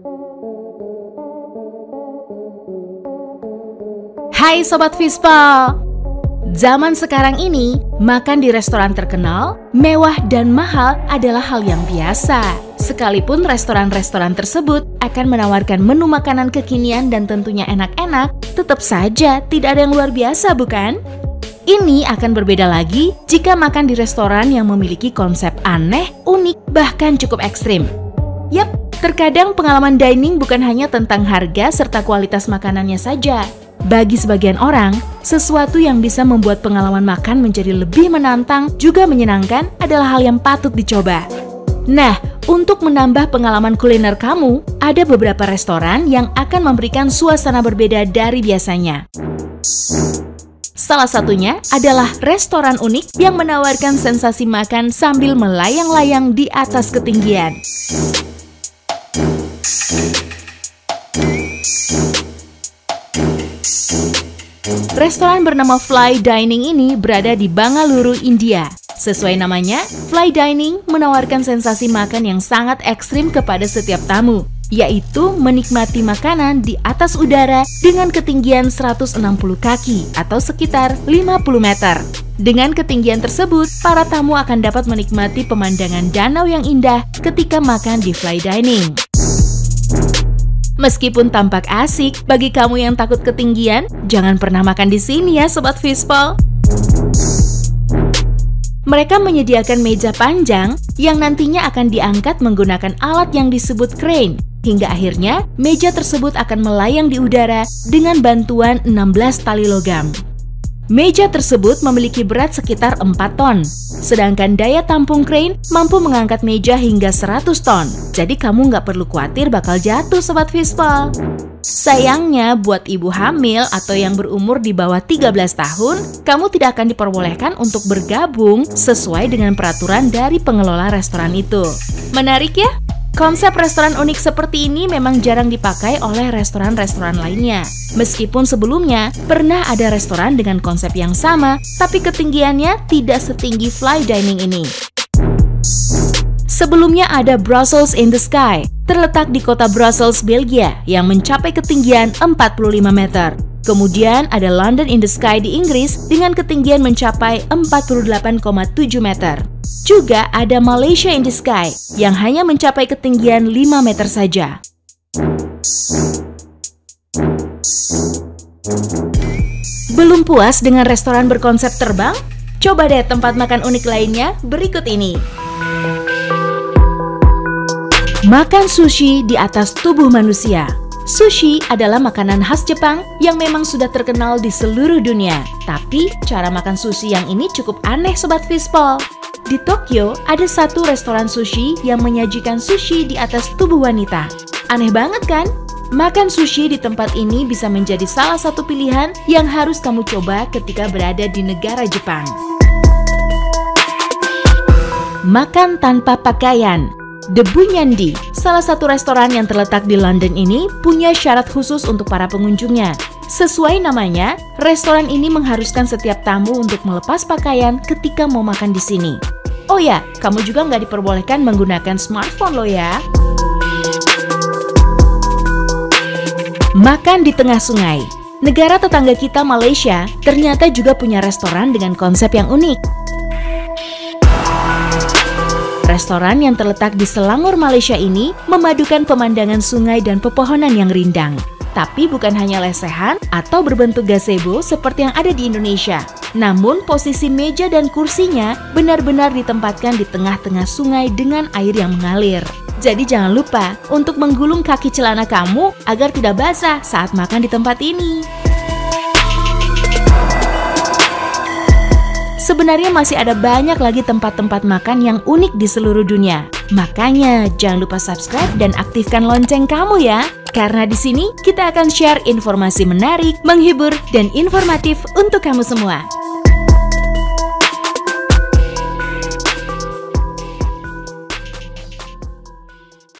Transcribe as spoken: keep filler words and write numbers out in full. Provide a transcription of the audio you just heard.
Hai Sobat Vespa! Zaman sekarang ini, makan di restoran terkenal, mewah dan mahal adalah hal yang biasa. Sekalipun restoran-restoran tersebut akan menawarkan menu makanan kekinian dan tentunya enak-enak, tetap saja tidak ada yang luar biasa, bukan? Ini akan berbeda lagi jika makan di restoran yang memiliki konsep aneh, unik, bahkan cukup ekstrim. Yap, terkadang pengalaman dining bukan hanya tentang harga serta kualitas makanannya saja. Bagi sebagian orang, sesuatu yang bisa membuat pengalaman makan menjadi lebih menantang juga menyenangkan adalah hal yang patut dicoba. Nah, untuk menambah pengalaman kuliner kamu, ada beberapa restoran yang akan memberikan suasana berbeda dari biasanya. Salah satunya adalah restoran unik yang menawarkan sensasi makan sambil melayang-layang di atas ketinggian. Restoran bernama Fly Dining ini berada di Bangalore, India. Sesuai namanya, Fly Dining menawarkan sensasi makan yang sangat ekstrim kepada setiap tamu, yaitu menikmati makanan di atas udara dengan ketinggian seratus enam puluh kaki atau sekitar lima puluh meter. Dengan ketinggian tersebut, para tamu akan dapat menikmati pemandangan danau yang indah ketika makan di Fly Dining. Meskipun tampak asik, bagi kamu yang takut ketinggian, jangan pernah makan di sini ya Sobat Vespa. Mereka menyediakan meja panjang yang nantinya akan diangkat menggunakan alat yang disebut crane. Hingga akhirnya, meja tersebut akan melayang di udara dengan bantuan enam belas tali logam. Meja tersebut memiliki berat sekitar empat ton, sedangkan daya tampung crane mampu mengangkat meja hingga seratus ton. Jadi kamu nggak perlu khawatir bakal jatuh Sobat Vespa. Sayangnya buat ibu hamil atau yang berumur di bawah tiga belas tahun, kamu tidak akan diperbolehkan untuk bergabung sesuai dengan peraturan dari pengelola restoran itu. Menarik ya? Konsep restoran unik seperti ini memang jarang dipakai oleh restoran-restoran lainnya. Meskipun sebelumnya pernah ada restoran dengan konsep yang sama, tapi ketinggiannya tidak setinggi Fly Dining ini. Sebelumnya ada Brussels in the Sky, terletak di kota Brussels, Belgia, yang mencapai ketinggian empat puluh lima meter. Kemudian ada London in the Sky di Inggris dengan ketinggian mencapai empat puluh delapan koma tujuh meter. Juga ada Malaysia in the Sky yang hanya mencapai ketinggian lima meter saja. Belum puas dengan restoran berkonsep terbang? Coba deh tempat makan unik lainnya berikut ini. Makan sushi di atas tubuh manusia. Sushi adalah makanan khas Jepang yang memang sudah terkenal di seluruh dunia. Tapi cara makan sushi yang ini cukup aneh Sobat Vespa. Di Tokyo, ada satu restoran sushi yang menyajikan sushi di atas tubuh wanita. Aneh banget kan? Makan sushi di tempat ini bisa menjadi salah satu pilihan yang harus kamu coba ketika berada di negara Jepang. Makan tanpa pakaian. The Bunyandi, salah satu restoran yang terletak di London ini, punya syarat khusus untuk para pengunjungnya. Sesuai namanya, restoran ini mengharuskan setiap tamu untuk melepas pakaian ketika mau makan di sini. Oh ya, kamu juga nggak diperbolehkan menggunakan smartphone loh ya. Makan di tengah sungai. Negara tetangga kita Malaysia ternyata juga punya restoran dengan konsep yang unik. Restoran yang terletak di Selangor, Malaysia ini memadukan pemandangan sungai dan pepohonan yang rindang. Tapi bukan hanya lesehan atau berbentuk gazebo seperti yang ada di Indonesia. Namun posisi meja dan kursinya benar-benar ditempatkan di tengah-tengah sungai dengan air yang mengalir. Jadi jangan lupa untuk menggulung kaki celana kamu agar tidak basah saat makan di tempat ini. Sebenarnya masih ada banyak lagi tempat-tempat makan yang unik di seluruh dunia. Makanya jangan lupa subscribe dan aktifkan lonceng kamu ya. Karena di sini kita akan share informasi menarik, menghibur, dan informatif untuk kamu semua.